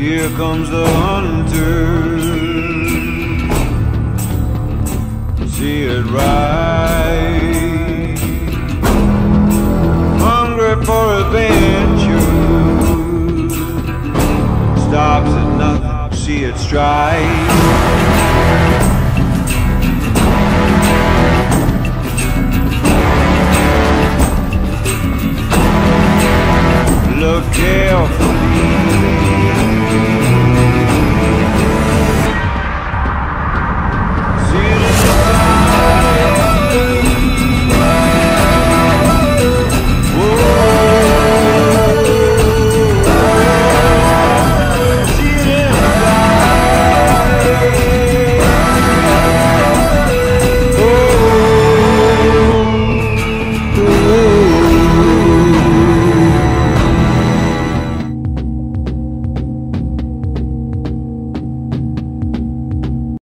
Here comes the hunter. See it right. Hungry for adventure. Stops at nothing. See it strike. Look carefully.